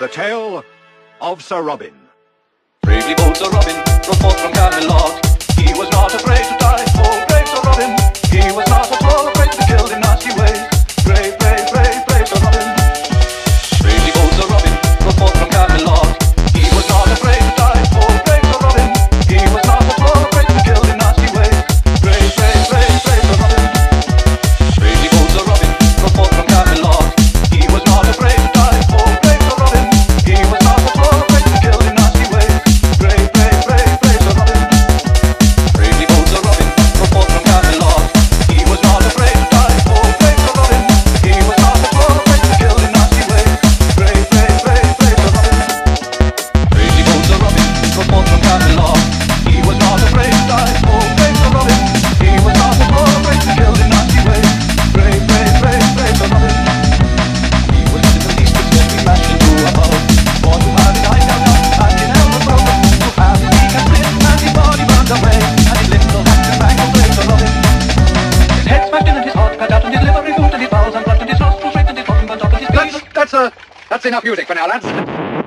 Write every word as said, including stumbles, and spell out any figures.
The Tale of Sir Robin. Bravely bold Sir Robin rode forth from Camelot. He was not afraid to die, oh brave Sir Robin. He was not at all afraid to be killed in nasty ways. Brave, brave, brave, brave Sir Robin. Bravely bold Sir Robin rode forth from Camelot. He was not afraid to die, oh brave Sir Robin. He was not at all afraid to be killed in nasty ways. Brave, brave, brave, brave Sir Robin. Bravely bold Sir Robin rode forth from Camelot. He was not afraid to die, oh brave Sir Robin. He was not at all afraid to be killed in nasty ways. Brave, brave, brave, brave Sir Robin. Bravely bold Sir Robin rode forth from Camelot. He was not afraid to die, oh brave Sir Robin. He was not at all afraid to be killed in nasty ways. Brave, brave, brave, brave Sir Robin. Bravely bold Sir Robin rode forth from Camelot. He was not afraid to die, oh brave Sir Robin. He was not at all afraid to be killed in nasty ways. Brave, brave, brave, brave Sir Robin. He was in the least but we mashed into a bow. For to have his eye down now, and his elbow broken. To have his knee and split, and his body burned away. And his limbs all hacked and mangled, brave Sir Robin. His head smashed in and his heart cut out, and his liver removed, and his bowels unplugged, and his nostrils raked, and his bottom burnt off, and his That's, that's, uh, that's enough music for now, lads.